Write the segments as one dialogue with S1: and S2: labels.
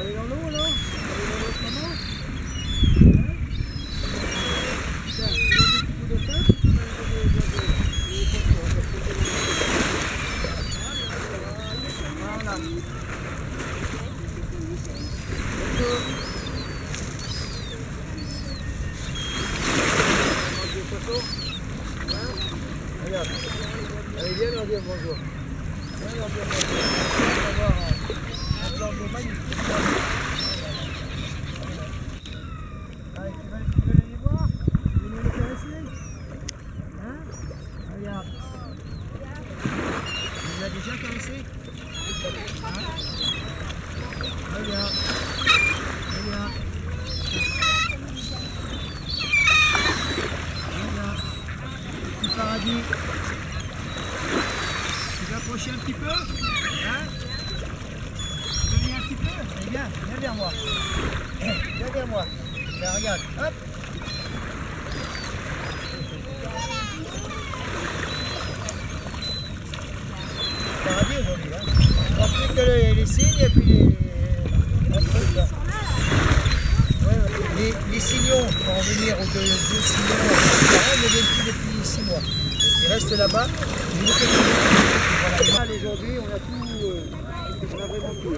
S1: aller dans l'eau là? Aller dans l'autre moment? Tiens, tu veux des petits coups de tête ou tu veux des oiseaux? Voilà. Regarde. Allez, viens leur dire bonjour. Viens leur dire bonjour. On va voir un plan d'eau magnifique. Allez, tu veux aller les voir? Tu veux nous les caresser? Hein? Regarde. Tu les as déjà caressés? Hein? Regarde. Regarde. Petit paradis. Tu veux approcher un petit peu? Hein? Tu veux venir un petit peu? Allez, viens vers moi. Viens vers moi. Là, regarde. Hop. Paradis aujourd'hui. Hein? On va plus que les cygnes et puis les signons vont venir aux deux signons ne viennent plus depuis 6 mois. Ils restent là-bas. Voilà. Aujourd'hui, on a tout, on a vraiment tout.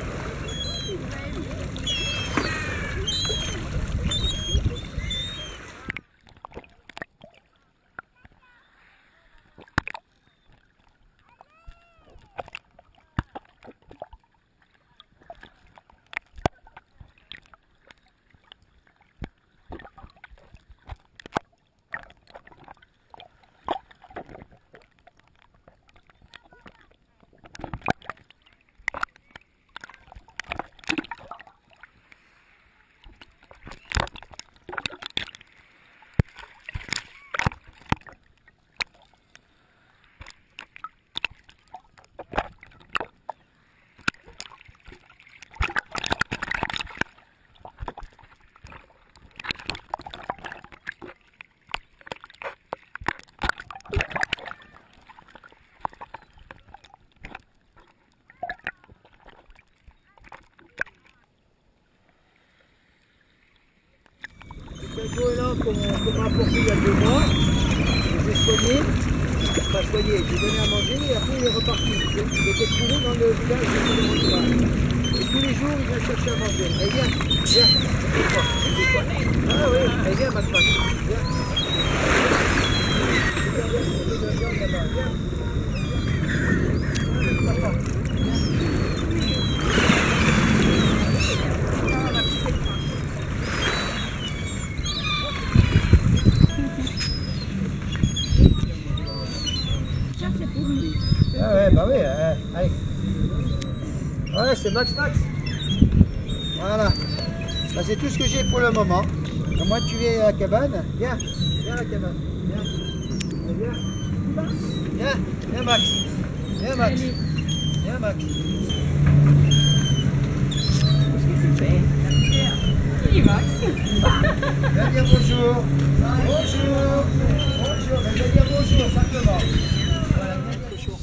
S1: Quelqu'un est là qu'on m'a apporté il y a 2 mois, j'ai soigné, pas soigné, j'ai donné à manger et après il est reparti. Il était trouvé dans le village de Saint-Laurent. Et tous les jours il vient chercher à manger. Allez viens, viens, ah oui, allez viens Max, viens. Viens. Papa, viens. Ah ouais, bah oui, allez. Ouais, c'est Max. Voilà. Bah, c'est tout ce que j'ai pour le moment. À moi, tu viens à la cabane. Viens à la cabane. Viens Max. Viens Max.
S2: Qu'est-ce que tu fais? Il est Max.
S1: Viens dire bonjour. Bonjour. Viens dire bonjour, simplement. Voilà, viens dire chaud.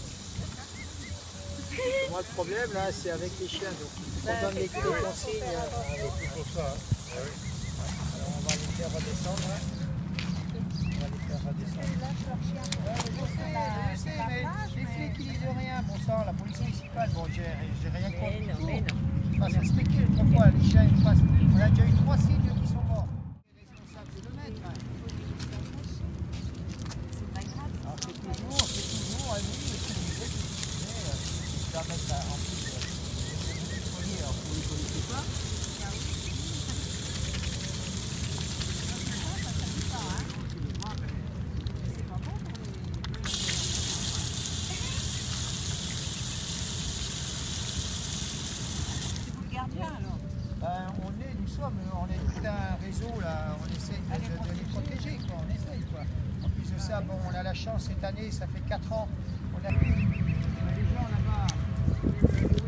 S1: Moi, le problème, là, c'est avec les chiens. Donc, on donne les consignes.
S3: Pour ça, hein. Ah oui.
S1: Alors, on va les faire redescendre. Je sais, mais les flics, ils disent rien. Bon sang, la police municipale, bon, j'ai rien contre tout. Ils fassent respecter autrefois, les chiens, ils passent. On a déjà eu 3 cygnes qui sont morts. Les responsables de le mettre. Alors, c'est toujours, oui, ça va mettre en plus, vous voyez, alors vous ne les connaissez pas. On est tout un réseau là, on essaie de les protéger, quoi. On essaye, quoi. En plus de ça, bon, on a la chance cette année, ça fait 4 ans, on a les gens là-bas.